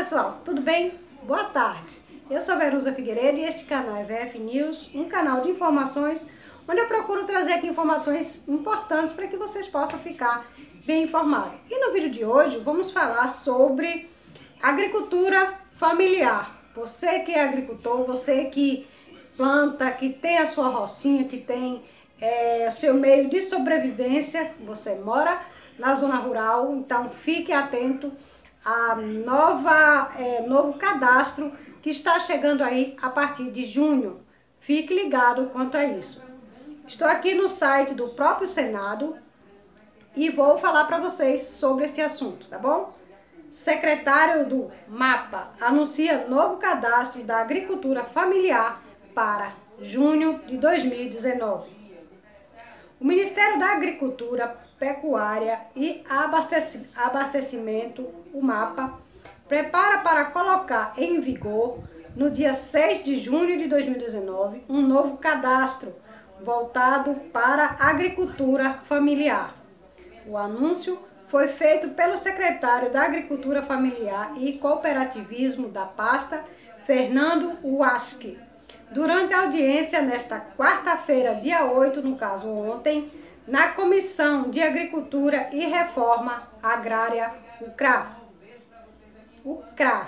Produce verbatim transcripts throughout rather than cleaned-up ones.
pessoal, tudo bem? Boa tarde. Eu sou Verusa Figueiredo e este canal é V F News, um canal de informações onde eu procuro trazer aqui informações importantes para que vocês possam ficar bem informados. E no vídeo de hoje vamos falar sobre agricultura familiar. Você que é agricultor, você que planta, que tem a sua rocinha, que tem é, seu meio de sobrevivência, você mora na zona rural, então fique atento a nova, é, novo cadastro que está chegando aí a partir de junho. Fique ligado quanto a isso. Estou aqui no site do próprio Senado e vou falar para vocês sobre este assunto, tá bom? Secretário do MAPA anuncia novo cadastro da agricultura familiar para junho de dois mil e dezenove. O Ministério da Agricultura, Pecuária e Abastecimento, o MAPA, prepara para colocar em vigor, no dia seis de junho de dois mil e dezenove, um novo cadastro voltado para a agricultura familiar. O anúncio foi feito pelo secretário da Agricultura Familiar e Cooperativismo da pasta, Fernando Huaschi, durante a audiência nesta quarta-feira, dia oito, no caso ontem, na Comissão de Agricultura e Reforma Agrária, o CRA. O CRA.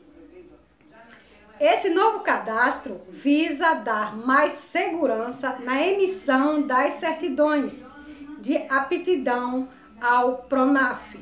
Esse novo cadastro visa dar mais segurança na emissão das certidões de aptidão ao PRONAF,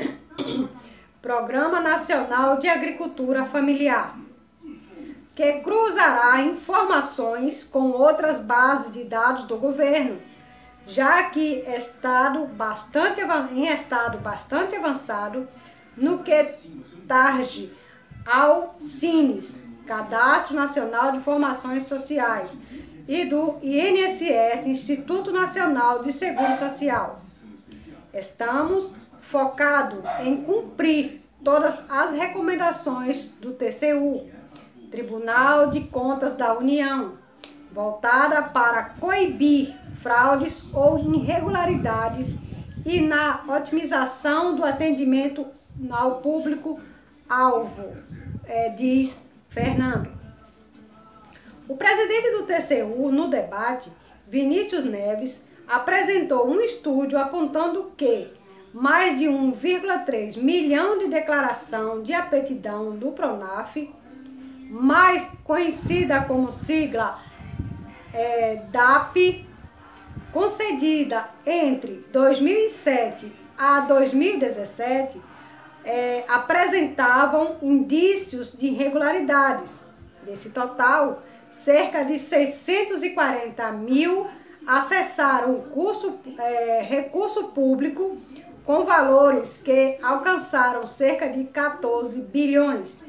Programa Nacional de Agricultura Familiar, que cruzará informações com outras bases de dados do governo, já que estado bastante, em estado bastante avançado no que tange ao CINES, Cadastro Nacional de Informações Sociais, e do I N S S, Instituto Nacional de Seguro Social. Estamos focados em cumprir todas as recomendações do T C U, Tribunal de Contas da União, voltada para coibir fraudes ou irregularidades e na otimização do atendimento ao público-alvo, é, diz Fernando. O presidente do T C U, no debate, Vinícius Neves, apresentou um estudo apontando que mais de um vírgula três milhão de declaração de aptidão do PRONAF, mais conhecida como sigla é, D A P, concedida entre dois mil e sete a dois mil e dezessete, é, apresentavam indícios de irregularidades. Desse total, cerca de seiscentos e quarenta mil acessaram o curso, é, recurso público com valores que alcançaram cerca de quatorze bilhões.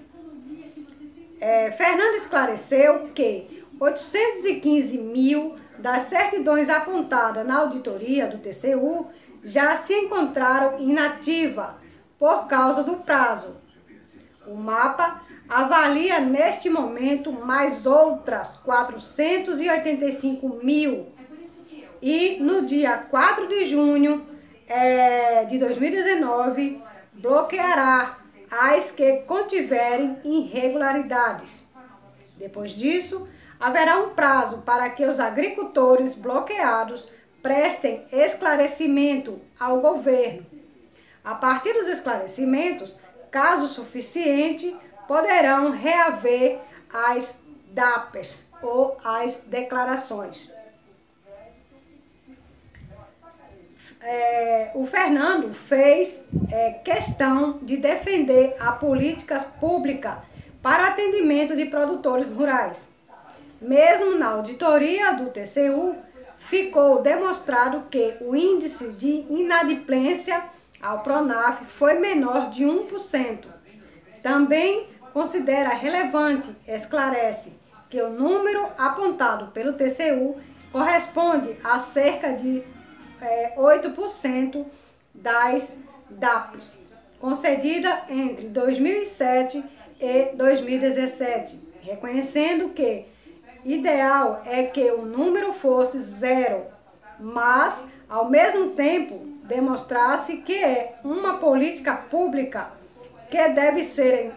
É, Fernando esclareceu que oitocentos e quinze mil das certidões apontadas na auditoria do T C U já se encontraram inativa por causa do prazo. O MAPA avalia neste momento mais outras quatrocentos e oitenta e cinco mil e no dia quatro de junho é, de dois mil e dezenove bloqueará as que contiverem irregularidades. Depois disso, haverá um prazo para que os agricultores bloqueados prestem esclarecimento ao governo. A partir dos esclarecimentos, caso suficiente, poderão reaver as D A Ps ou as declarações. É, o Fernando fez é, questão de defender a políticas públicas para atendimento de produtores rurais. Mesmo na auditoria do T C U, ficou demonstrado que o índice de inadimplência ao PRONAF foi menor de um por cento. Também considera relevante, esclarece, que o número apontado pelo T C U corresponde a cerca de é, oito por cento das D A Ps, concedida entre dois mil e sete e dois mil e dezessete, reconhecendo que ideal é que o número fosse zero, mas, ao mesmo tempo, demonstrasse que é uma política pública que deve ser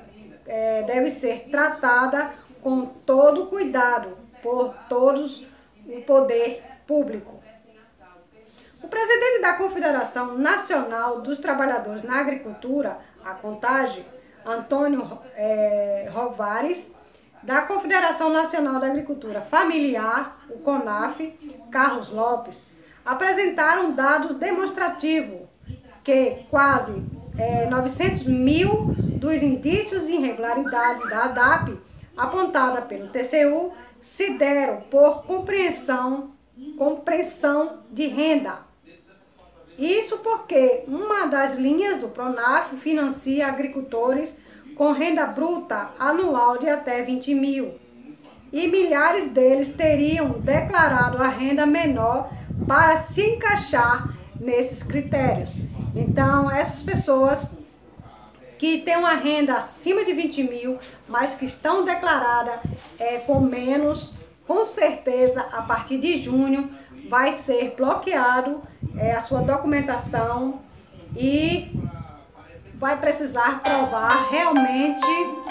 é, deve ser tratada com todo cuidado por todos o poder público. O presidente da Confederação Nacional dos Trabalhadores na Agricultura, a CONTAGE, Antônio é, Rovares, da Confederação Nacional da Agricultura Familiar, o CONAF, Carlos Lopes, apresentaram dados demonstrativos que quase é, novecentos mil dos indícios de irregularidades da ADAPE, apontada pelo T C U, se deram por compreensão, compreensão de renda. Isso porque uma das linhas do PRONAF financia agricultores com renda bruta anual de até vinte mil. E milhares deles teriam declarado a renda menor para se encaixar nesses critérios. Então, essas pessoas que têm uma renda acima de vinte mil, mas que estão declaradas é, com menos, com certeza, a partir de junho, vai ser bloqueado é, a sua documentação e vai precisar provar realmente,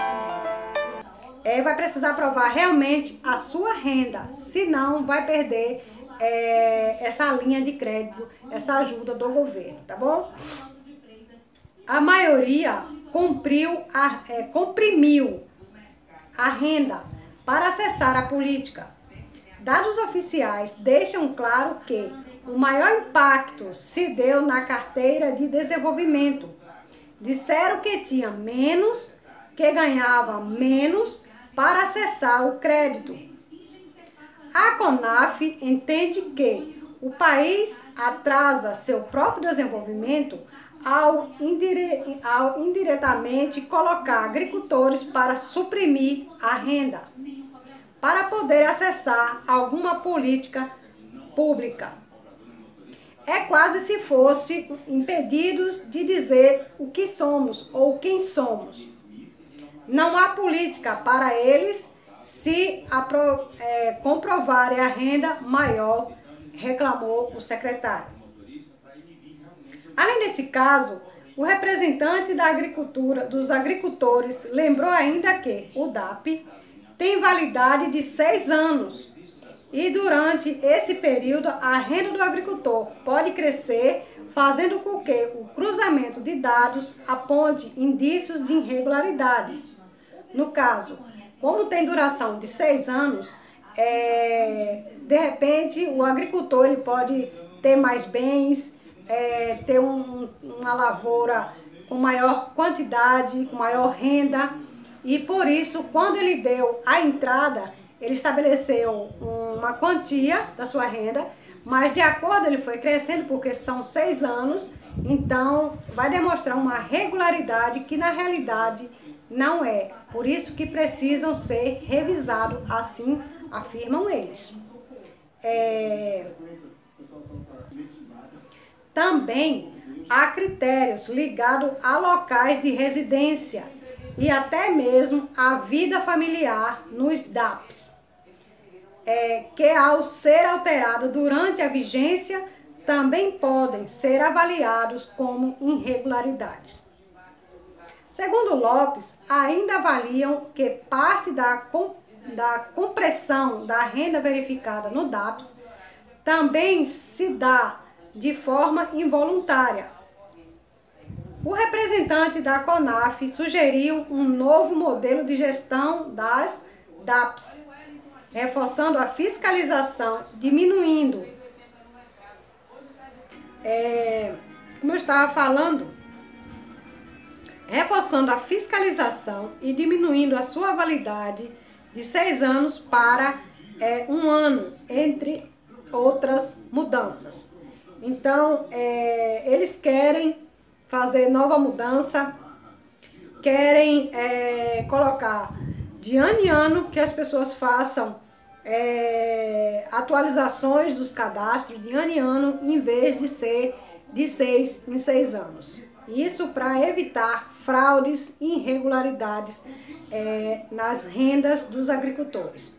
é, vai precisar provar realmente a sua renda, senão vai perder é, essa linha de crédito, essa ajuda do governo, tá bom? A maioria cumpriu a, é, comprimiu a renda para acessar a política. Dados oficiais deixam claro que o maior impacto se deu na carteira de desenvolvimento. Disseram que tinha menos, que ganhava menos para acessar o crédito. A CONAF entende que o país atrasa seu próprio desenvolvimento ao, indire... ao indiretamente colocar agricultores para suprimir a renda, para poder acessar alguma política pública. É quase se fosse impedidos de dizer o que somos ou quem somos. Não há política para eles se apro, é, comprovarem a renda maior, reclamou o secretário. Além desse caso, o representante da agricultura, dos agricultores lembrou ainda que o D A P tem validade de seis anos e durante esse período a renda do agricultor pode crescer, fazendo com que o cruzamento de dados aponte indícios de irregularidades. No caso, como tem duração de seis anos, é, de repente o agricultor ele pode ter mais bens, é, ter um, uma lavoura com maior quantidade, com maior renda, e por isso, quando ele deu a entrada, ele estabeleceu uma quantia da sua renda, mas de acordo ele foi crescendo, porque são seis anos, então vai demonstrar uma regularidade que na realidade não é. Por isso que precisam ser revisados, assim afirmam eles. É... Também há critérios ligados a locais de residência e até mesmo a vida familiar nos D A Ps, é, que ao ser alterado durante a vigência também podem ser avaliados como irregularidades. Segundo Lopes, ainda avaliam que parte da, com, da compressão da renda verificada no D A Ps também se dá de forma involuntária. O representante da CONAF sugeriu um novo modelo de gestão das D A Ps, reforçando a fiscalização, diminuindo, é, como eu estava falando, reforçando a fiscalização e diminuindo a sua validade de seis anos para é, um ano, entre outras mudanças. Então, é, eles querem fazer nova mudança, querem é, colocar de ano em ano que as pessoas façam é, atualizações dos cadastros de ano em ano, em vez de ser de seis em seis anos. Isso para evitar fraudes e irregularidades é, nas rendas dos agricultores.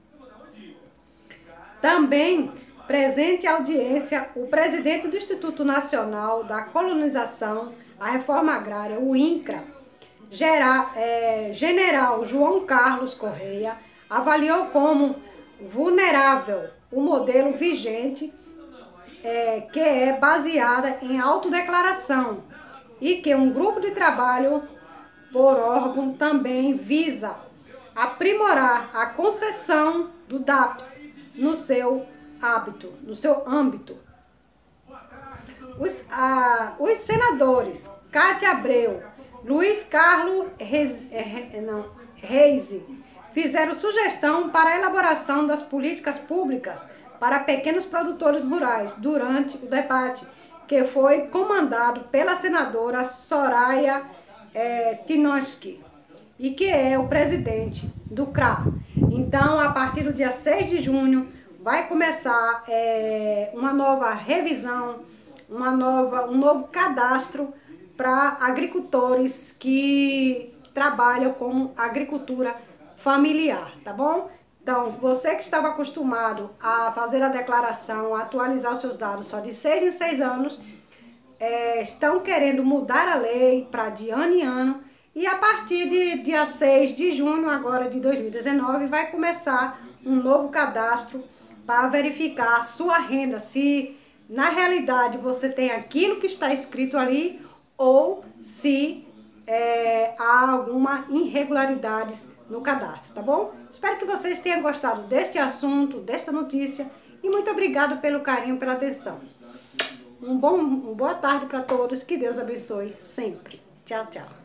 Também, presente à audiência, o presidente do Instituto Nacional da Colonização, a Reforma Agrária, o INCRA, Gera, é, General João Carlos Correia avaliou como vulnerável o modelo vigente, é, que é baseada em autodeclaração, e que um grupo de trabalho por órgão também visa aprimorar a concessão do D A P S no seu hábito, no seu âmbito. Os, ah, os senadores Cátia Abreu, Luiz Carlos Reis, não, Reis fizeram sugestão para a elaboração das políticas públicas para pequenos produtores rurais durante o debate, que foi comandado pela senadora Soraya é, Tinoski, e que é o presidente do C R A. Então, a partir do dia seis de junho, vai começar é, uma nova revisão, uma nova, um novo cadastro para agricultores que trabalham com agricultura familiar, tá bom? Então, você que estava acostumado a fazer a declaração, a atualizar os seus dados só de seis em seis anos, é, estão querendo mudar a lei para de ano em ano, e a partir de dia seis de junho agora de dois mil e dezenove vai começar um novo cadastro para verificar a sua renda, se na realidade você tem aquilo que está escrito ali ou se é, há alguma irregularidades no cadastro, tá bom? Espero que vocês tenham gostado deste assunto, desta notícia, e muito obrigado pelo carinho, pela atenção. Um bom, uma boa tarde para todos, que Deus abençoe sempre. Tchau, tchau.